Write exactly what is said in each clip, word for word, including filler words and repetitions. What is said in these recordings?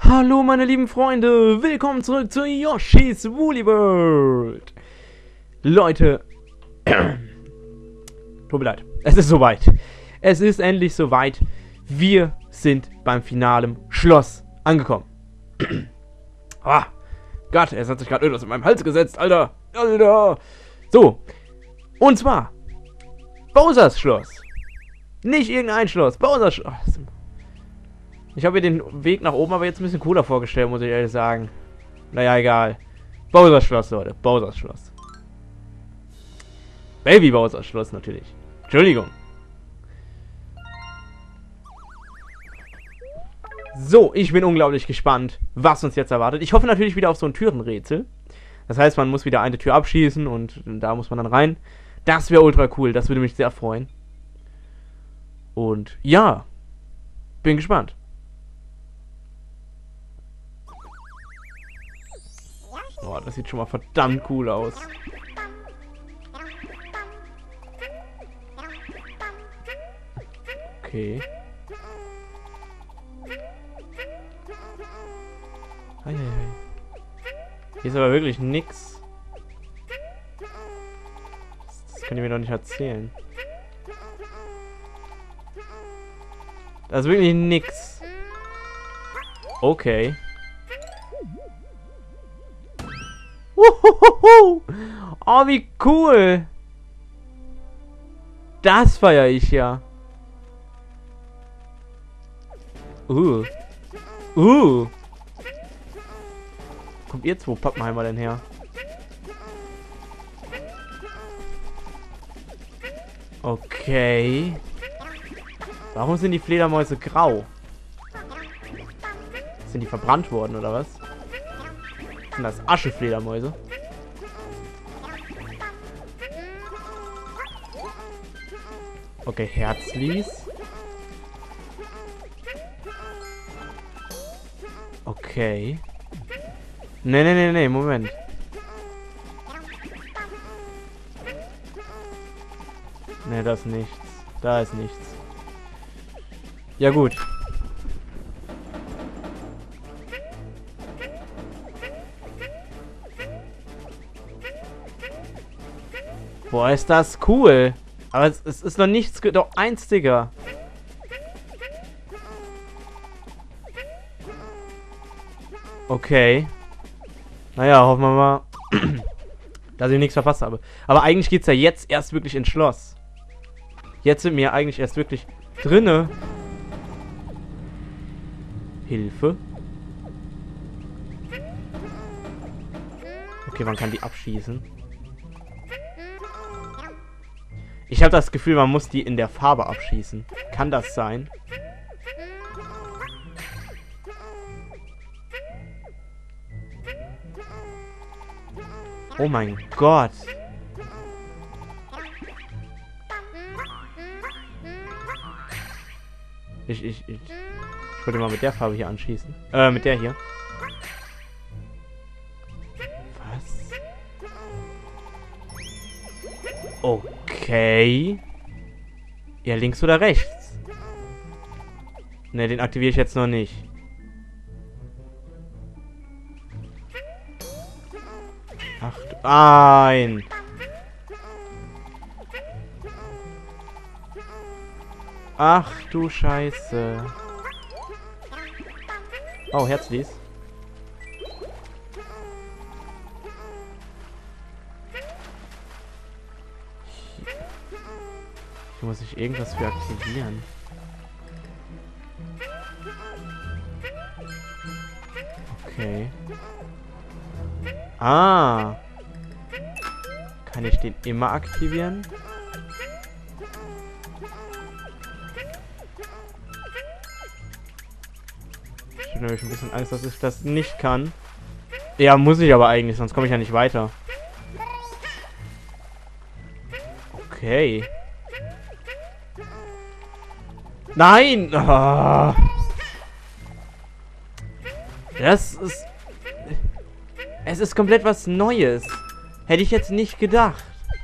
Hallo meine lieben Freunde, willkommen zurück zu Yoshi's Woolly World. Leute, tut mir leid, es ist soweit. Es ist endlich soweit. Wir sind beim finalen Schloss angekommen. Ah, Gott, es hat sich gerade irgendwas in meinem Hals gesetzt, Alter. Alter. So, und zwar Bowsers Schloss. Nicht irgendein Schloss, Bowsers Schloss. Ich habe mir den Weg nach oben aber jetzt ein bisschen cooler vorgestellt, muss ich ehrlich sagen. Naja, egal. Bowsers Schloss, Leute. Bowsers Schloss. Baby Bowsers Schloss natürlich. Entschuldigung. So, ich bin unglaublich gespannt, was uns jetzt erwartet. Ich hoffe natürlich wieder auf so ein Türenrätsel. Das heißt, man muss wieder eine Tür abschießen und da muss man dann rein. Das wäre ultra cool. Das würde mich sehr freuen. Und ja, bin gespannt. Boah, das sieht schon mal verdammt cool aus. Okay. Ei, ei, ei. Hier ist aber wirklich nix. Das könnt ihr mir doch nicht erzählen. Da ist wirklich nix. Okay. Uhuhuhu. Oh, wie cool. Das feiere ich ja. Uh. Uh. Kommt ihr zwei Pappenheimer denn her? Okay. Warum sind die Fledermäuse grau? Sind die verbrannt worden oder was? Sind das Aschefledermäuse? Okay, Herzlis. Okay. Ne, ne, ne, ne, Moment. Ne, das ist nichts. Da ist nichts. Ja, gut. Boah, ist das cool. Aber es, es ist noch nichts... Doch, eins, Digga. Okay. Naja, hoffen wir mal, dass ich nichts verpasst habe. Aber eigentlich geht's ja jetzt erst wirklich ins Schloss. Jetzt sind wir eigentlich erst wirklich drinne. Hilfe. Okay, man kann die abschießen. Ich habe das Gefühl, man muss die in der Farbe abschießen. Kann das sein? Oh mein Gott. Ich, ich, ich, ich wollte mal mit der Farbe hier anschießen. Äh, mit der hier. Was? Okay. Ja, links oder rechts? Ne, den aktiviere ich jetzt noch nicht. Ach, nein. Ach du Scheiße. Oh, Herzlis. Hier muss ich irgendwas für aktivieren. Okay. Ah. Kann ich den immer aktivieren? Ich habe nämlich ein bisschen Angst, dass ich das nicht kann. Ja, muss ich aber eigentlich, sonst komme ich ja nicht weiter. Okay. Nein! Oh. Das ist... Es ist komplett was Neues. Hätte ich jetzt nicht gedacht.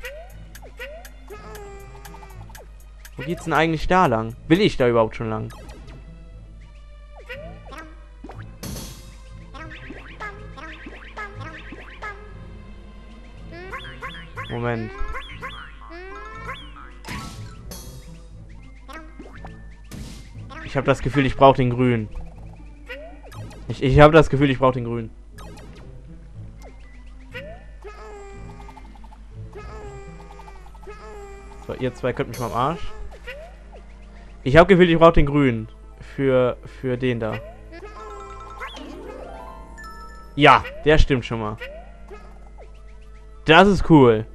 Wo geht's denn eigentlich da lang? Will ich da überhaupt schon lang? Moment. Ich habe das Gefühl, ich brauche den Grün. Ich, ich habe das Gefühl, ich brauche den Grün. So, ihr zwei könnt mich mal am Arsch. Ich habe Gefühl, ich brauche den Grün. Für, für den da. Ja, der stimmt schon mal. Das ist cool.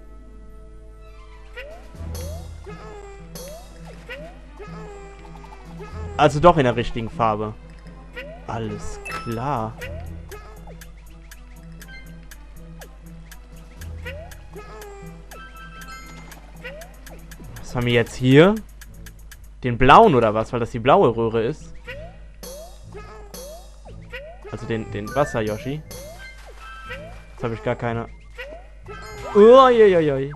Also doch in der richtigen Farbe. Alles klar. Was haben wir jetzt hier? Den blauen oder was? Weil das die blaue Röhre ist. Also den, den Wasser-Yoshi. Jetzt habe ich gar keine... Uiuiui.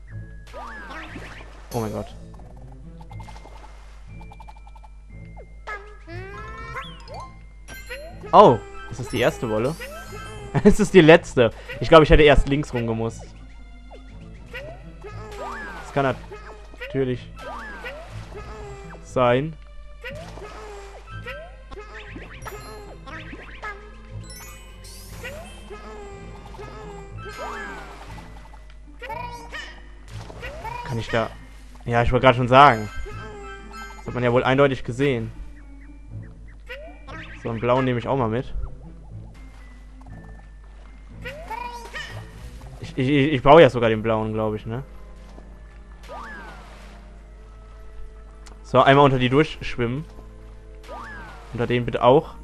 Oh mein Gott. Oh, ist das die erste Wolle? Es ist die letzte. Ich glaube, ich hätte erst links rumgemusst. Das kann natürlich sein. Kann ich da... Ja, ich wollte gerade schon sagen. Das hat man ja wohl eindeutig gesehen. So, einen blauen nehme ich auch mal mit. Ich, ich, ich brauche ja sogar den blauen, glaube ich, ne? So, einmal unter die durchschwimmen. Unter den bitte auch.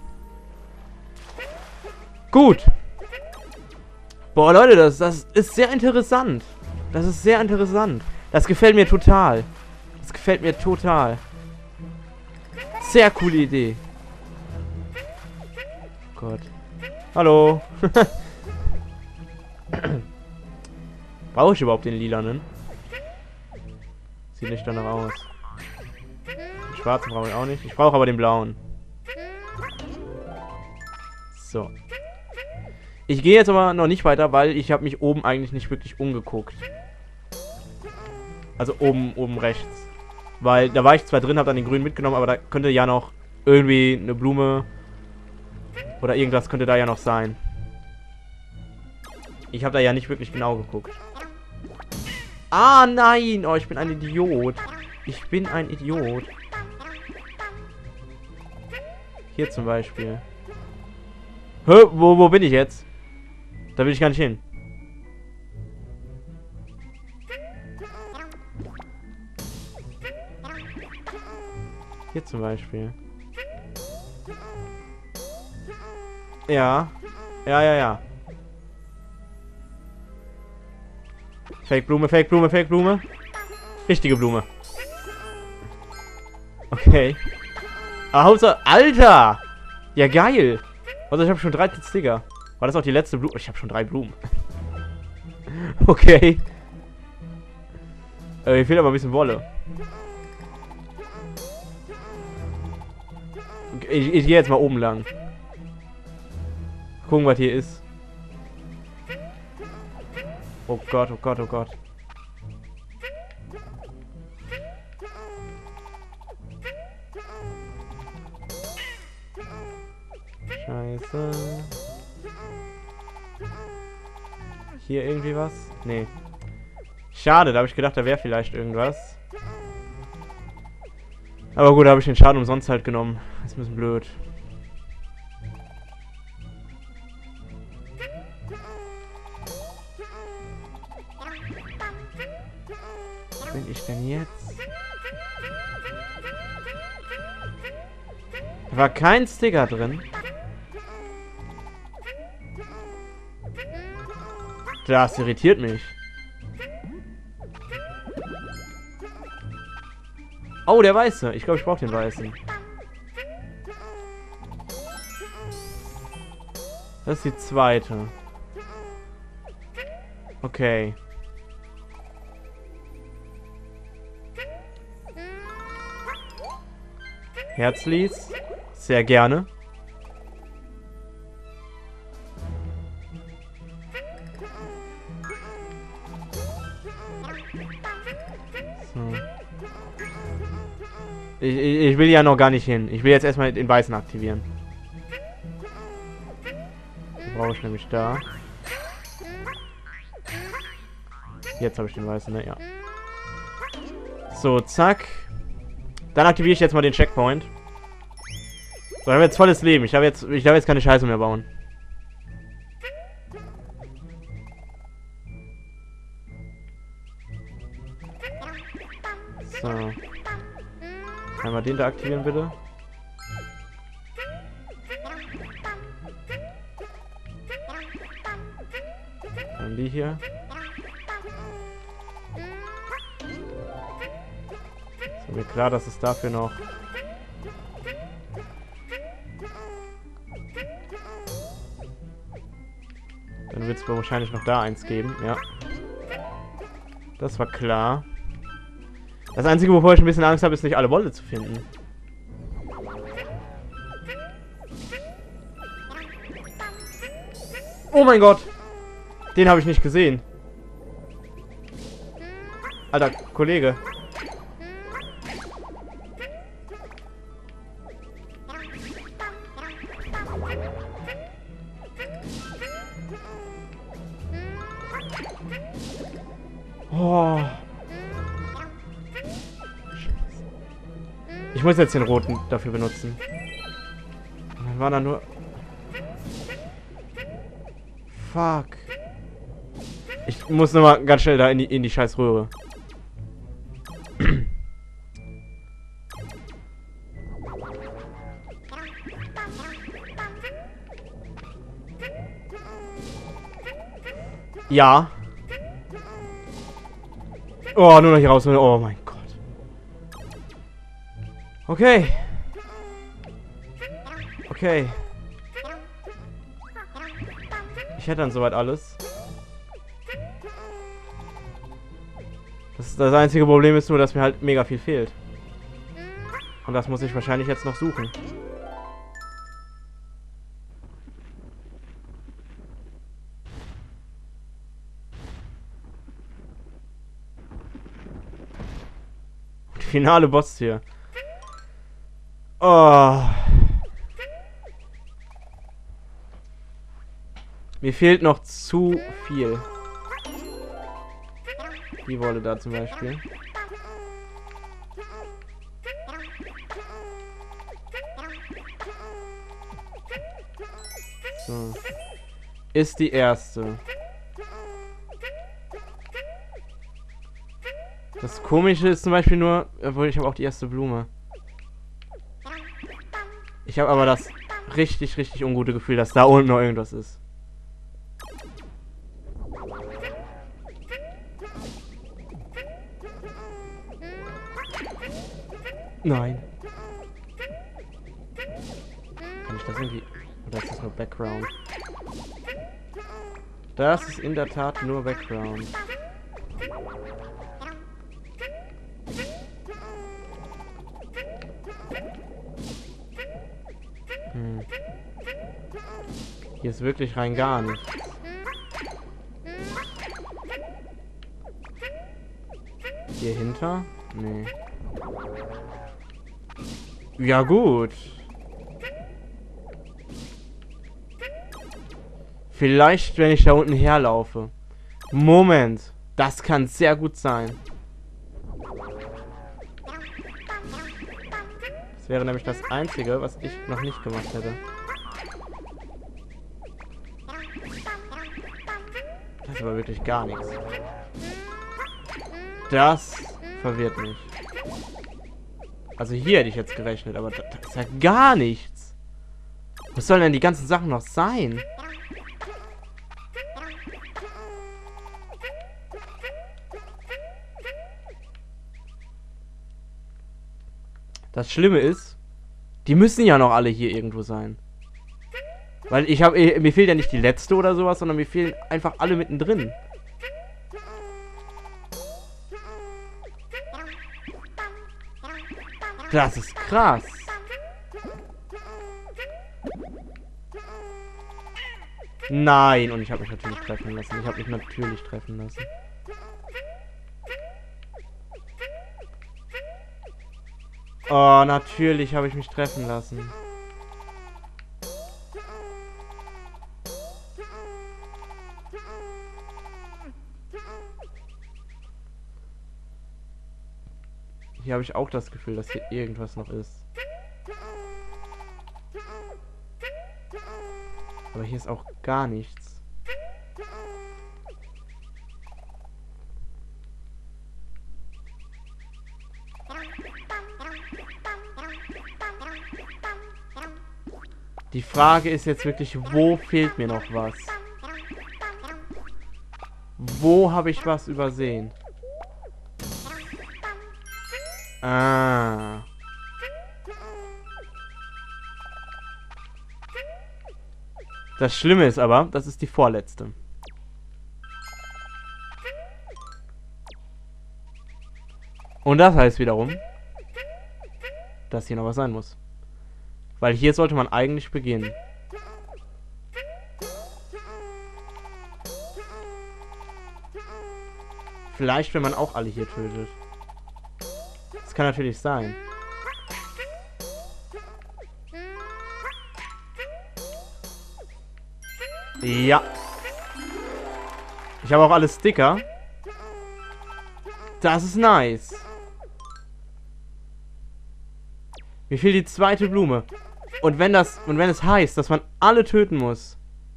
Gut. Boah, Leute, das, das ist sehr interessant. Das ist sehr interessant. Das gefällt mir total. Das gefällt mir total. Sehr coole Idee. Gott. Hallo. Brauche ich überhaupt den lilanen? Sieht nicht danach aus. Den schwarzen brauche ich auch nicht. Ich brauche aber den blauen. So. Ich gehe jetzt aber noch nicht weiter, weil ich habe mich oben eigentlich nicht wirklich umgeguckt. Also oben, oben rechts. Weil da war ich zwar drin, habe dann den grünen mitgenommen, aber da könnte ja noch irgendwie eine Blume oder irgendwas könnte da ja noch sein. Ich habe da ja nicht wirklich genau geguckt. Ah, nein! Oh, ich bin ein Idiot. Ich bin ein Idiot. Hier zum Beispiel. Hä? Wo, wo bin ich jetzt? Da will ich gar nicht hin. Hier zum Beispiel. Ja. Ja, ja, ja. Fake-Blume, Fake-Blume, Fake-Blume. Richtige Blume. Okay. Ah, Hauptsache... Alter! Ja, geil. Also ich habe schon dreizehn Sticker. War das auch die letzte Blume? Ich habe schon drei Blumen. Okay. Äh, mir fehlt aber ein bisschen Wolle. Ich, ich gehe jetzt mal oben lang. Gucken, was hier ist. Oh Gott, oh Gott, oh Gott. Scheiße. Hier irgendwie was? Nee. Schade, da habe ich gedacht, da wäre vielleicht irgendwas. Aber gut, da habe ich den Schaden umsonst halt genommen. Das ist ein bisschen blöd. Wo bin ich denn jetzt? Da war kein Sticker drin. Das irritiert mich. Oh, der Weiße. Ich glaube, ich brauche den Weißen. Das ist die zweite. Okay. Herzlis. Sehr gerne. So. Ich, ich, ich will ja noch gar nicht hin. Ich will jetzt erstmal den Weißen aktivieren. Den brauche ich nämlich da. Jetzt habe ich den Weißen, ne? Ja. So, zack. Dann aktiviere ich jetzt mal den Checkpoint. So, ich habe jetzt volles Leben. Ich darf jetzt, ich darf jetzt keine Scheiße mehr bauen. So. Einmal den da aktivieren, bitte. Dann die hier. Ist mir klar, dass es dafür noch... Dann wird es wahrscheinlich noch da eins geben, ja. Das war klar. Das Einzige, wovor ich ein bisschen Angst habe, ist nicht alle Wolle zu finden. Oh mein Gott! Den habe ich nicht gesehen. Alter, Kollege. Oh. Ich muss jetzt den roten dafür benutzen. Und dann war da nur... Fuck. Ich muss nochmal ganz schnell da in die, in die scheiß Röhre. Ja. Oh, nur noch hier raus. Oh mein Gott. Okay. Okay. Ich hätte dann soweit alles. Das, das einzige Problem ist nur, dass mir halt mega viel fehlt. Und das muss ich wahrscheinlich jetzt noch suchen. Finale Boss hier. Oh. Mir fehlt noch zu viel. Die Wolle da zum Beispiel. So. Ist die erste. Das Komische ist zum Beispiel nur, obwohl ich habe auch die erste Blume. Ich habe aber das richtig, richtig ungute Gefühl, dass da unten noch irgendwas ist. Nein. Kann ich das irgendwie... Oder ist das nur Background? Das ist in der Tat nur Background. Hm. Hier ist wirklich rein gar nichts. Hier hinter? Nee. Ja gut. Vielleicht, wenn ich da unten herlaufe. Moment. Das kann sehr gut sein. Das wäre nämlich das Einzige, was ich noch nicht gemacht hätte. Das ist aber wirklich gar nichts. Das verwirrt mich. Also hier hätte ich jetzt gerechnet, aber das, das ist ja gar nichts. Was sollen denn die ganzen Sachen noch sein? Das Schlimme ist, die müssen ja noch alle hier irgendwo sein. Weil ich habe, mir fehlt ja nicht die letzte oder sowas, sondern mir fehlen einfach alle mittendrin. Das ist krass. Nein, und ich habe mich natürlich treffen lassen. Ich habe mich natürlich treffen lassen. Oh, natürlich habe ich mich treffen lassen. Hier habe ich auch das Gefühl, dass hier irgendwas noch ist. Aber hier ist auch gar nichts. Die Frage ist jetzt wirklich, wo fehlt mir noch was? Wo habe ich was übersehen? Ah. Das Schlimme ist aber, das ist die vorletzte. Und das heißt wiederum, dass hier noch was sein muss. Weil hier sollte man eigentlich beginnen. Vielleicht, wenn man auch alle hier tötet. Das kann natürlich sein. Ja. Ich habe auch alle Sticker. Das ist nice. Mir fehlt die zweite Blume. Und wenn das, und wenn es heißt, dass man alle töten muss.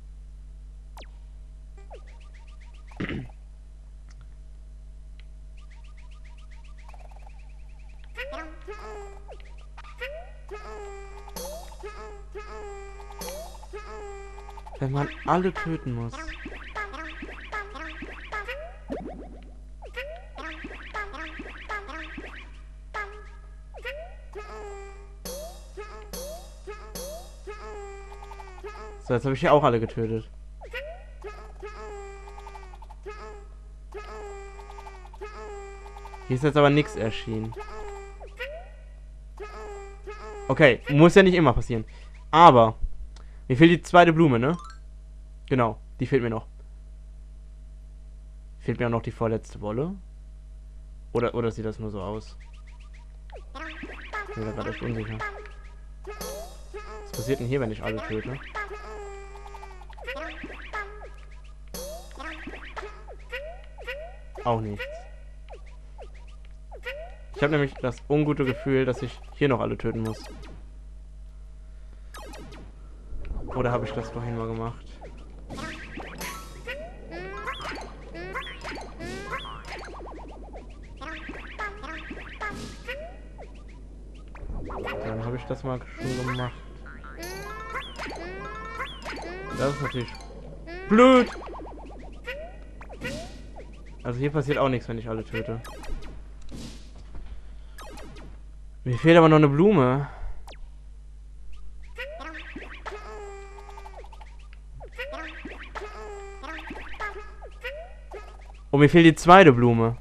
Wenn man alle töten muss. So, jetzt habe ich hier auch alle getötet. Hier ist jetzt aber nichts erschienen. Okay, muss ja nicht immer passieren. Aber, mir fehlt die zweite Blume, ne? Genau, die fehlt mir noch. Fehlt mir auch noch die vorletzte Wolle? Oder, oder sieht das nur so aus? Ich bin da gerade echt unsicher. Was passiert denn hier, wenn ich alle töte? Auch nichts. Ich habe nämlich das ungute Gefühl, dass ich hier noch alle töten muss. Oder habe ich das vorhin mal gemacht? Dann habe ich das mal schon gemacht. Das ist natürlich blöd. Also hier passiert auch nichts, wenn ich alle töte. Mir fehlt aber noch eine Blume. Und mir fehlt die zweite Blume.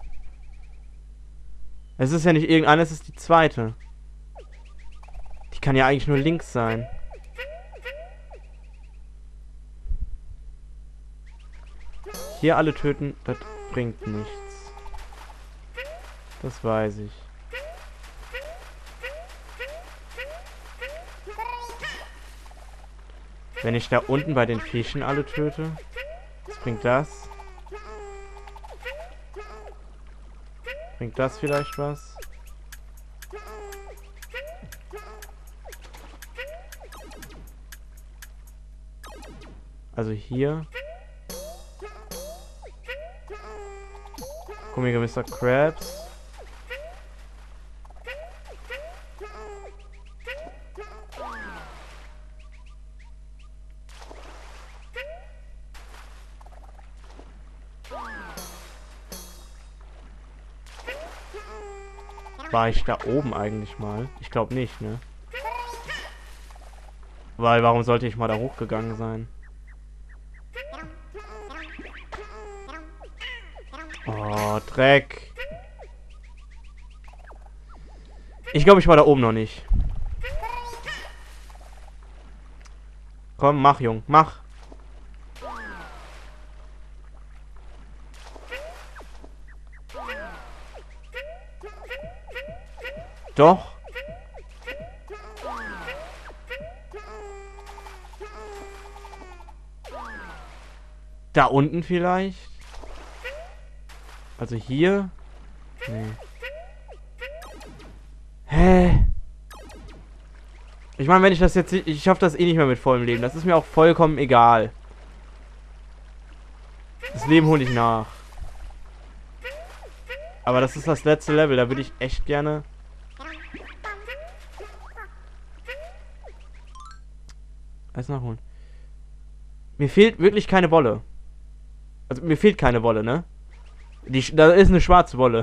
Es ist ja nicht irgendeine, es ist die zweite. Die kann ja eigentlich nur links sein. Hier alle töten, das bringt nichts. Das weiß ich. Wenn ich da unten bei den Fischen alle töte, was bringt das? Bringt das vielleicht was? Also hier. Komischer Mister Krabs. War ich da oben eigentlich mal? Ich glaube nicht, ne? Weil, warum sollte ich mal da hochgegangen sein? Oh, Dreck. Ich glaube, ich war da oben noch nicht. Komm, mach, Jung, mach. Doch. Da unten vielleicht? Also hier? Nee. Hä? Ich meine, wenn ich das jetzt... Ich schaffe das eh nicht mehr mit vollem Leben. Das ist mir auch vollkommen egal. Das Leben hole ich nach. Aber das ist das letzte Level. Da würde ich echt gerne... Alles nachholen. Mir fehlt wirklich keine Wolle. Also mir fehlt keine Wolle, ne? Die, da ist eine schwarze Wolle.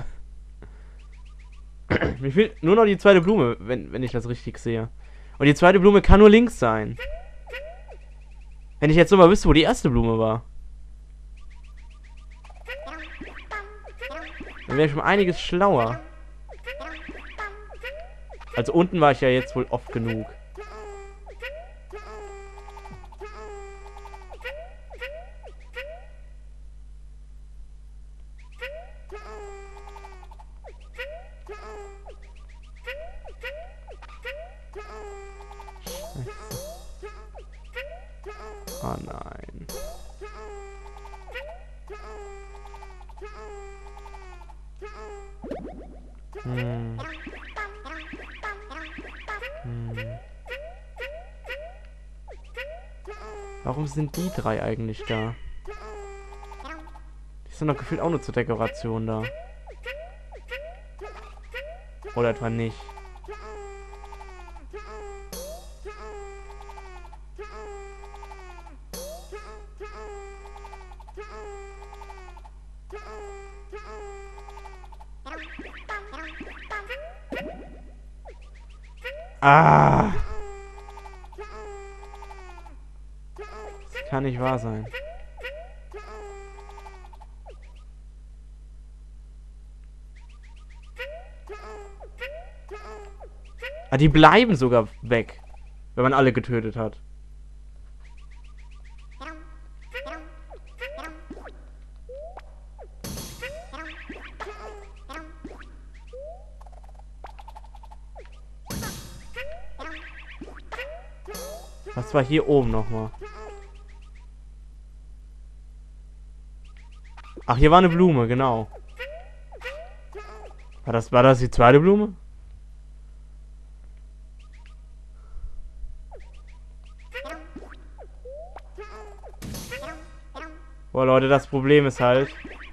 Mir fehlt nur noch die zweite Blume, wenn, wenn ich das richtig sehe. Und die zweite Blume kann nur links sein. Wenn ich jetzt nur mal wüsste, wo die erste Blume war. Dann wäre ich schon einiges schlauer. Also unten war ich ja jetzt wohl oft genug. Oh nein. Hm. Hm. Warum sind die drei eigentlich da? Die sind doch gefühlt auch nur zur Dekoration da. Oder etwa nicht. Ah! Das kann nicht wahr sein. Ah, die bleiben sogar weg, wenn man alle getötet hat. Was war hier oben nochmal? Ach, hier war eine Blume, genau. War das, war das die zweite Blume? Boah, Leute, das Problem ist halt,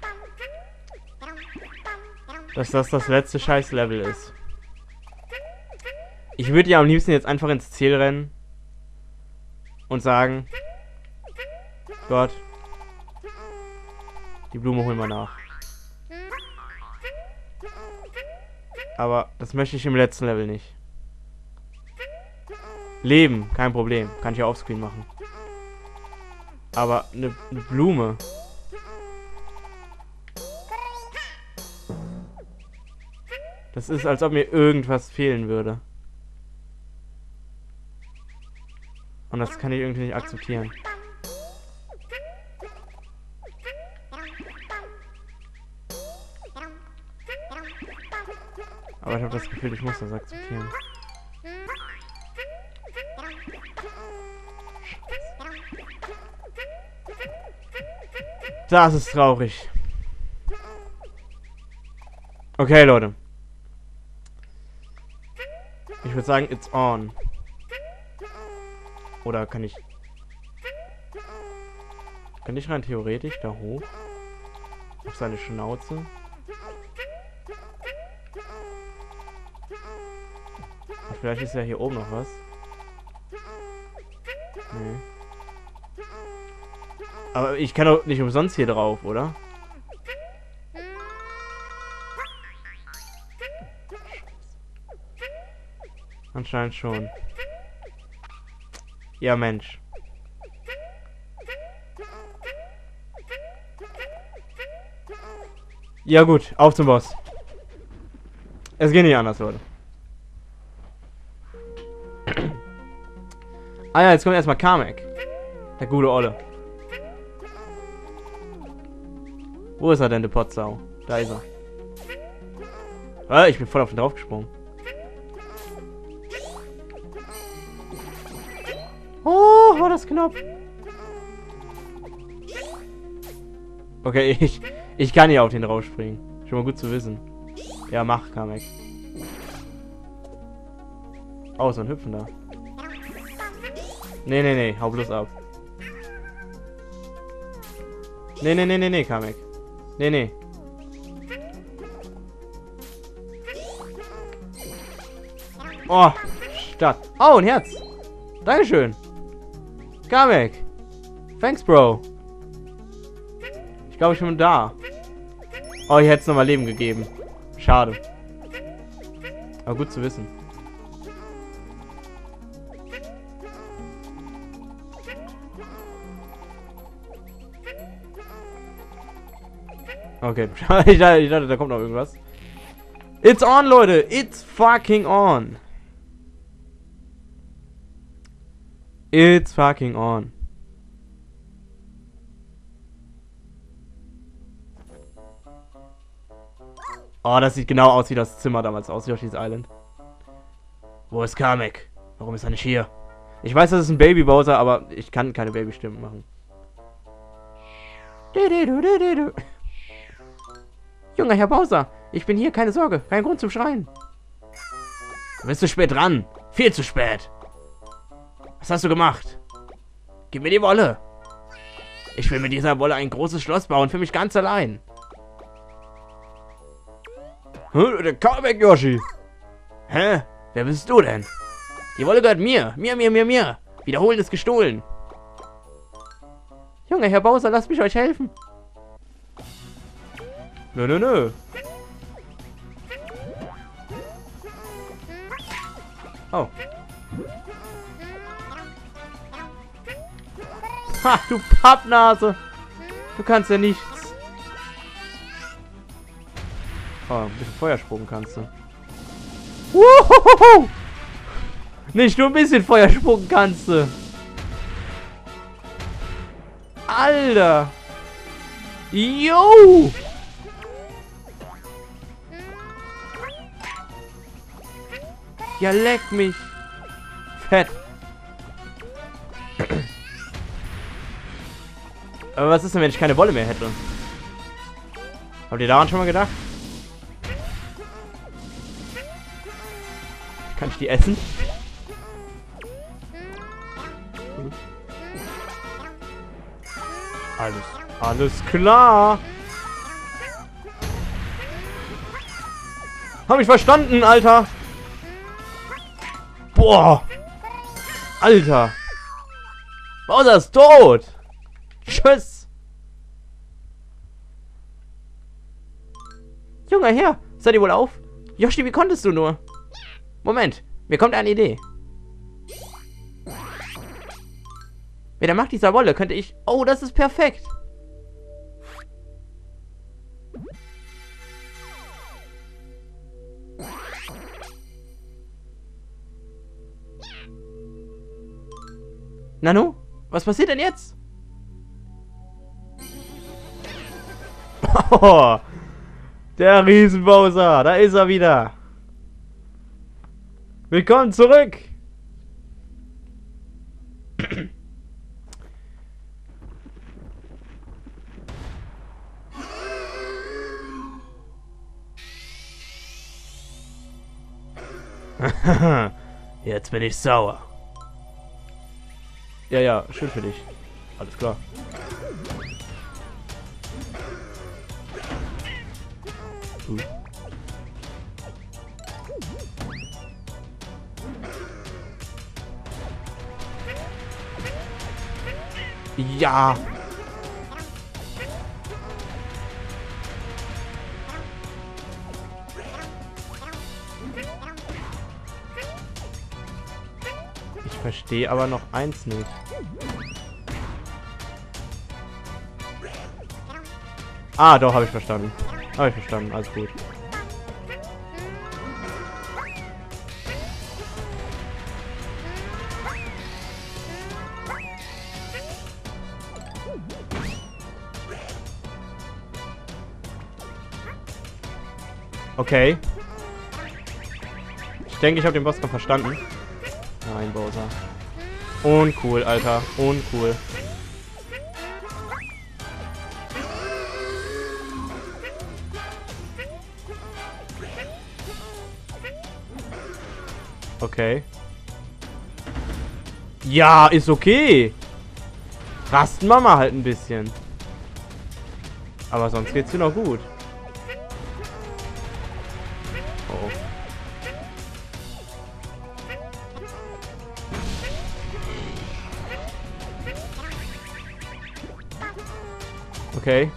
dass das das letzte Scheiß-Level ist. Ich würde ja am liebsten jetzt einfach ins Ziel rennen und sagen, Gott, die Blume holen wir nach. Aber das möchte ich im letzten Level nicht. Leben, kein Problem. Kann ich ja offscreen machen. Aber eine ne Blume. Das ist, als ob mir irgendwas fehlen würde. Und das kann ich irgendwie nicht akzeptieren. Aber ich habe das Gefühl, ich muss das akzeptieren. Das ist traurig. Okay, Leute. Ich würde sagen, it's on. Oder kann ich... Kann ich rein theoretisch da hoch? Auf seine Schnauze? Und vielleicht ist ja hier oben noch was. Nee. Aber ich kann doch nicht umsonst hier drauf, oder? Anscheinend schon. Ja, Mensch. Ja gut, auf zum Boss. Es geht nicht anders, Leute. Ah ja, jetzt kommt erstmal Kamek. Der gute Olle. Wo ist er denn, der Potsau? Da ist er. Ah, ich bin voll auf ihn draufgesprungen. Oh, war das knapp. Okay, ich, ich kann hier auf den rausspringen. Schon mal gut zu wissen. Ja, mach, Kamek. Oh, so ein Hüpfender. Nee, nee, nee, hau bloß ab. Nee, nee, nee, nee, nee, Kamek. Nee, nee. Oh, Stadt. Oh, ein Herz. Dankeschön. Kamek. Thanks, Bro. Ich glaube, ich bin da. Oh, ich hätte es nochmal Leben gegeben. Schade. Aber gut zu wissen. Okay. ich, dachte, ich dachte, da kommt noch irgendwas. It's on, Leute. It's fucking on. It's fucking on. Oh, das sieht genau aus wie das Zimmer damals aus, Yoshi's Island. Wo ist Kamek? Warum ist er nicht hier? Ich weiß, das ist ein Baby Bowser, aber ich kann keine Babystimmen machen. Junger Herr Bowser, ich bin hier, keine Sorge, kein Grund zum Schreien. Du bist zu spät dran. Viel zu spät. Was hast du gemacht? Gib mir die Wolle. Ich will mit dieser Wolle ein großes Schloss bauen, für mich ganz allein. Hm, der Kamek, Yoshi. Hä? Wer bist du denn? Die Wolle gehört mir. Mir, mir, mir, mir. Wiederholen ist gestohlen. Junge, Herr Bowser, lasst mich euch helfen. Nö, nö, nö. Oh. Ha, du Pappnase. Du kannst ja nichts. Oh, ein bisschen Feuer spucken kannst du. Wuhuhuhu! Nicht nur ein bisschen Feuer spucken kannst du. Alter. Jo. Ja, leck mich. Fett. Aber was ist denn, wenn ich keine Wolle mehr hätte? Habt ihr daran schon mal gedacht? Kann ich die essen? Alles, alles klar. Hab ich verstanden, Alter. Boah. Alter. Bowser ist tot. Tschüss. Junger Herr, seid ihr wohl auf? Yoshi, wie konntest du nur? Moment, mir kommt eine Idee. Mit der Macht dieser Wolle könnte ich... Oh, das ist perfekt. Nanu, was passiert denn jetzt? Oh, der Riesenbowser, da ist er wieder. Willkommen zurück. Jetzt bin ich sauer. Ja, ja, schön für dich. Alles klar. Uh. Ja. Ich verstehe aber noch eins nicht. Ah, doch, habe ich verstanden. Habe ich verstanden, alles gut. Okay. Ich denke, ich habe den Boss noch verstanden. Nein, Bowser. Uncool, Alter. Uncool. Okay. Ja, ist okay. Rasten wir mal halt ein bisschen. Aber sonst geht's dir noch gut. Oh. Okay.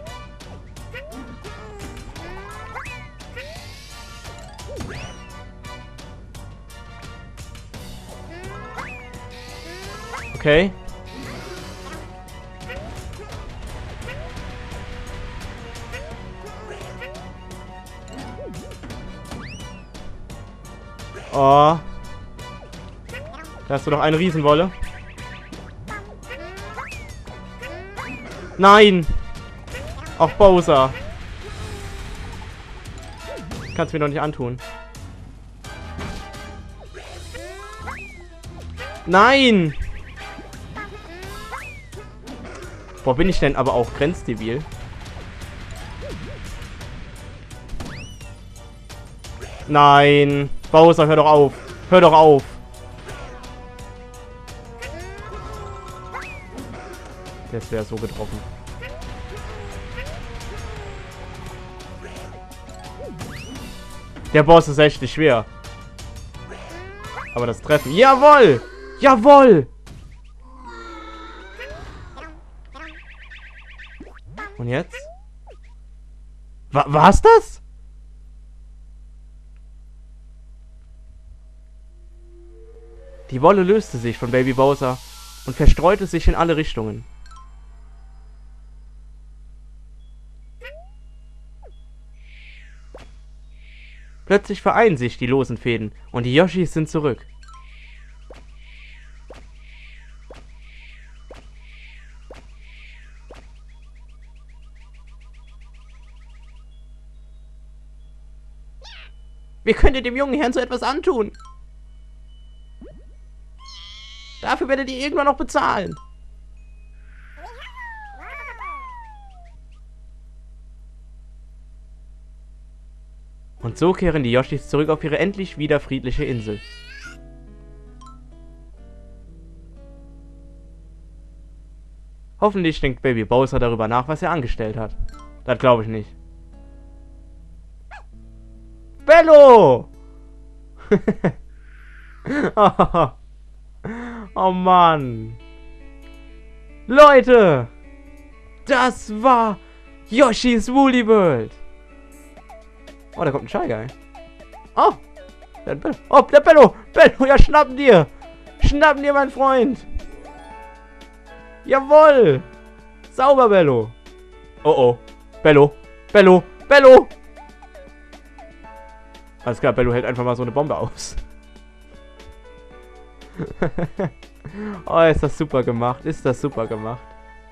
Okay. Oh. Da hast du doch eine Riesenwolle. Nein! Auch Bowser. Kannst mir doch nicht antun. Nein! Boah, bin ich denn aber auch grenzdebil? Nein! Bowser, hör doch auf! Hör doch auf! Der wäre so getroffen. Der Boss ist echt nicht schwer. Aber das Treffen... Jawohl! Jawohl! Und jetzt? Wa war's das? Die Wolle löste sich von Baby Bowser und verstreute sich in alle Richtungen. Plötzlich vereinen sich die losen Fäden und die Yoshis sind zurück. Wir können dem jungen Herrn so etwas antun. Dafür werdet ihr irgendwann noch bezahlen. Und so kehren die Yoshis zurück auf ihre endlich wieder friedliche Insel. Hoffentlich denkt Baby Bowser darüber nach, was er angestellt hat. Das glaube ich nicht. Bello! oh, oh Mann. Leute! Das war Yoshi's Woolly World. Oh, da kommt ein Shy Guy. Oh! Der Bello. Oh, der Bello! Bello, ja, schnappen dir! Schnappen dir, mein Freund! Jawohl! Sauber, Bello! Oh, oh. Bello! Bello! Bello! Alles klar, Bello hält einfach mal so eine Bombe aus. Oh, ist das super gemacht. Ist das super gemacht.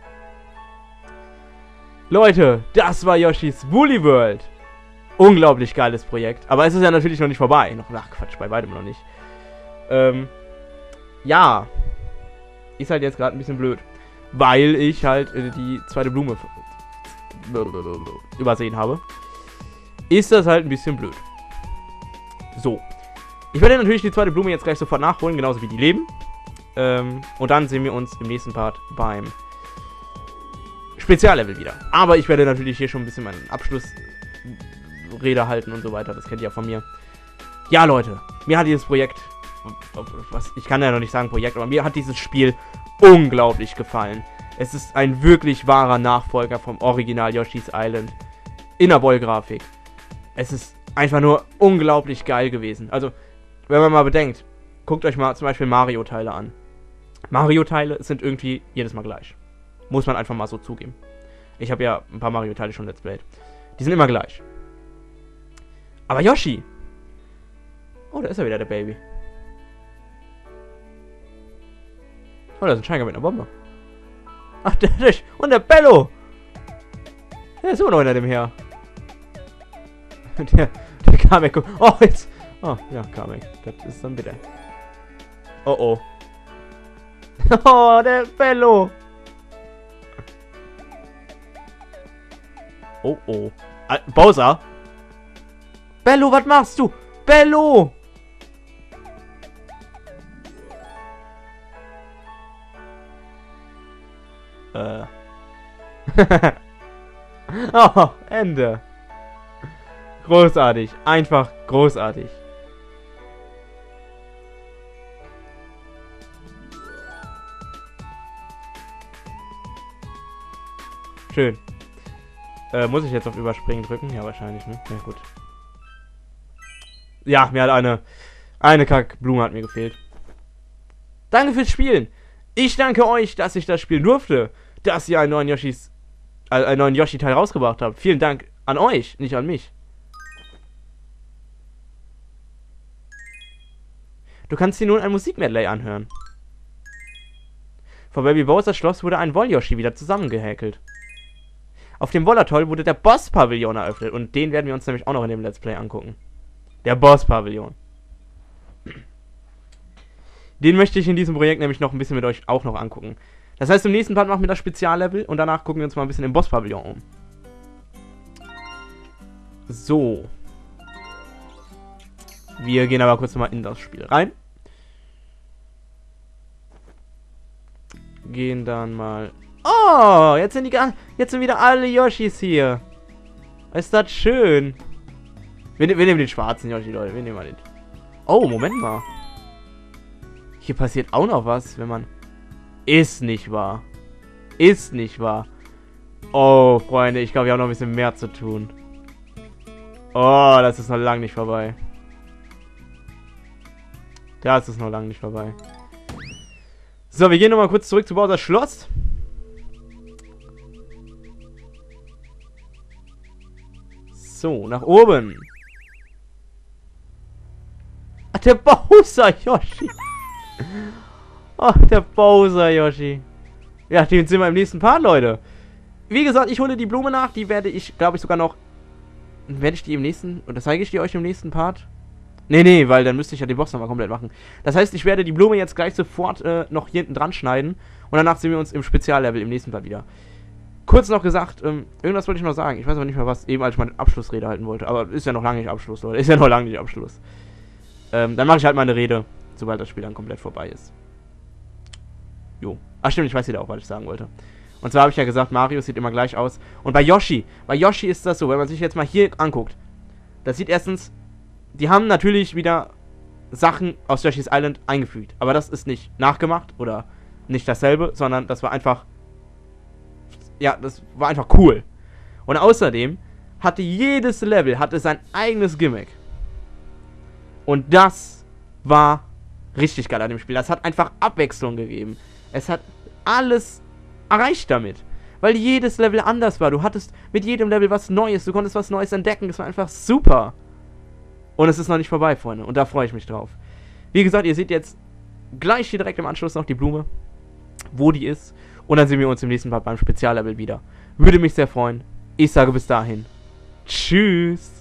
Leute, das war Yoshi's Woolly World. Unglaublich geiles Projekt. Aber es ist ja natürlich noch nicht vorbei. Noch, ach Quatsch, bei beidem noch nicht. Ähm, ja. Ist halt jetzt gerade ein bisschen blöd. Weil ich halt äh, die zweite Blume übersehen habe. Ist das halt ein bisschen blöd. So. Ich werde natürlich die zweite Blume jetzt gleich sofort nachholen, genauso wie die Leben. Ähm, und dann sehen wir uns im nächsten Part beim Speziallevel wieder. Aber ich werde natürlich hier schon ein bisschen meinen Abschlussrede halten und so weiter. Das kennt ihr ja von mir. Ja, Leute. Mir hat dieses Projekt, was, ich kann ja noch nicht sagen Projekt, aber mir hat dieses Spiel unglaublich gefallen. Es ist ein wirklich wahrer Nachfolger vom Original Yoshi's Island. In der Boy-Grafik. Es ist einfach nur unglaublich geil gewesen. Also, wenn man mal bedenkt, guckt euch mal zum Beispiel Mario-Teile an. Mario-Teile sind irgendwie jedes Mal gleich. Muss man einfach mal so zugeben. Ich habe ja ein paar Mario-Teile schon Let's Played. Die sind immer gleich. Aber Yoshi! Oh, da ist er wieder, der Baby. Oh, da ist ein Scheinker mit einer Bombe. Ach, der ist. Und der Bello! Der ist immer noch hinter dem her. Der, der Kamek. Oh, jetzt. Oh, ja, Kamek. Das ist dann bitte. Oh, oh. Oh, der Bello. Oh, oh. Ah, Bowser? Bello, was machst du? Bello! Äh. Oh, Ende. Großartig. Einfach großartig. Schön. Äh, muss ich jetzt auf Überspringen drücken? Ja, wahrscheinlich, ne? Ja, gut. Ja, mir hat eine... Eine Kackblume hat mir gefehlt. Danke fürs Spielen. Ich danke euch, dass ich das spielen durfte. Dass ihr einen neuen Yoshis... Äh, einen neuen Yoshi-Teil rausgebracht habt. Vielen Dank an euch, nicht an mich. Du kannst dir nun ein Musikmedley anhören. Vor Baby Bowsers Schloss wurde ein Woll-Yoshi wieder zusammengehäkelt. Auf dem Wollatoll wurde der Boss-Pavillon eröffnet. Und den werden wir uns nämlich auch noch in dem Let's Play angucken. Der Boss-Pavillon. Den möchte ich in diesem Projekt nämlich noch ein bisschen mit euch auch noch angucken. Das heißt, im nächsten Part machen wir das Speziallevel und danach gucken wir uns mal ein bisschen im Boss-Pavillon um. So. Wir gehen aber kurz mal in das Spiel rein. Gehen dann mal... Oh, jetzt sind die jetzt sind wieder alle Yoshis hier. Ist das schön. Wir, wir nehmen den schwarzen Yoshi, Leute. Wir nehmen mal den. Oh, Moment mal. Hier passiert auch noch was, wenn man... Ist nicht wahr. Ist nicht wahr. Oh, Freunde, ich glaube, wir haben noch ein bisschen mehr zu tun. Oh, das ist noch lange nicht vorbei. Das ist noch lange nicht vorbei. So, wir gehen nochmal kurz zurück zu Bowsers Schloss. So, nach oben. Ach, der Bowser Yoshi. Ach, der Bowser Yoshi. Ja, den sehen wir im nächsten Part, Leute. Wie gesagt, ich hole die Blume nach. Die werde ich, glaube ich, sogar noch... Werde ich die im nächsten... Oder zeige ich die euch im nächsten Part? Nee, nee, weil dann müsste ich ja den Boss nochmal komplett machen. Das heißt, ich werde die Blume jetzt gleich sofort äh, noch hier hinten dran schneiden. Und danach sehen wir uns im Speziallevel im nächsten Part wieder. Kurz noch gesagt, ähm, irgendwas wollte ich noch sagen. Ich weiß aber nicht mehr was, eben als ich meine Abschlussrede halten wollte. Aber ist ja noch lange nicht Abschluss, Leute. Ist ja noch lange nicht Abschluss. Ähm, dann mache ich halt meine Rede, sobald das Spiel dann komplett vorbei ist. Jo. Ach stimmt, ich weiß wieder auch, was ich sagen wollte. Und zwar habe ich ja gesagt, Mario sieht immer gleich aus. Und bei Yoshi, bei Yoshi ist das so, wenn man sich jetzt mal hier anguckt. Das sieht erstens, die haben natürlich wieder Sachen aus Yoshi's Island eingefügt. Aber das ist nicht nachgemacht oder nicht dasselbe, sondern das war einfach, ja, das war einfach cool. Und außerdem hatte jedes Level hatte sein eigenes Gimmick. Und das war richtig geil an dem Spiel. Das hat einfach Abwechslung gegeben. Es hat alles erreicht damit. Weil jedes Level anders war. Du hattest mit jedem Level was Neues. Du konntest was Neues entdecken. Das war einfach super. Und es ist noch nicht vorbei, Freunde. Und da freue ich mich drauf. Wie gesagt, ihr seht jetzt gleich hier direkt im Anschluss noch die Blume. Wo die ist. Und dann sehen wir uns im nächsten Part beim Speziallevel wieder. Würde mich sehr freuen. Ich sage bis dahin. Tschüss.